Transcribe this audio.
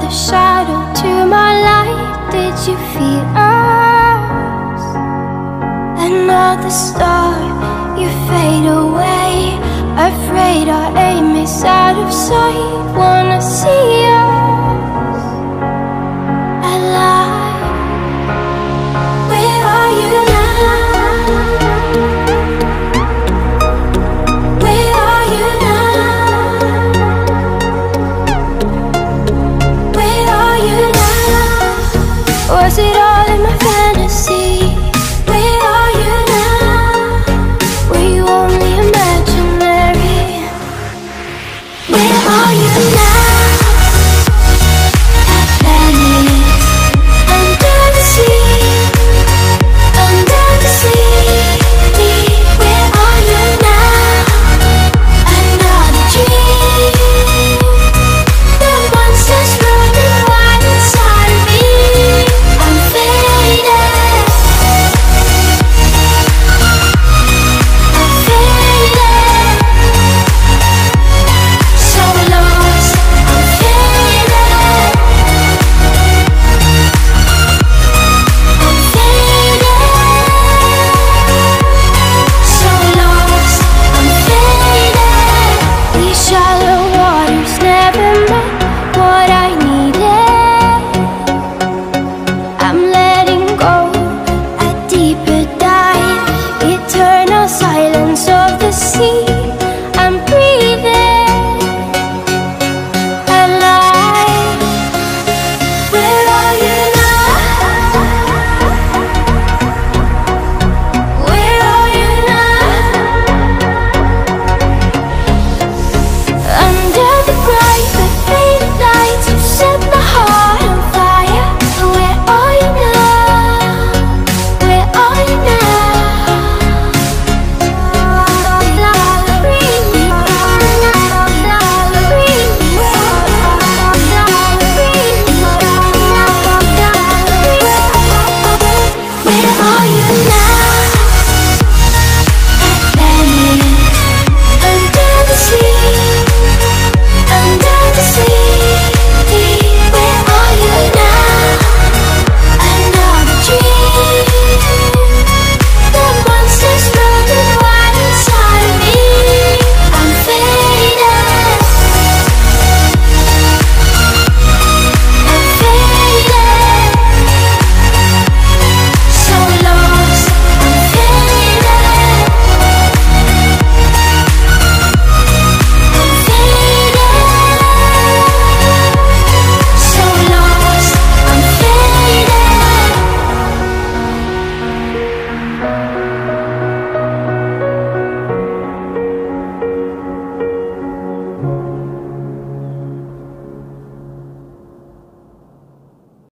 your shadow to my light. Did you feel us? Another star, you fade away. Afraid our aim is out of sight. Wanna see us alive. Where are you now? Where are you now? Where are you now? Was it all in my fantasy?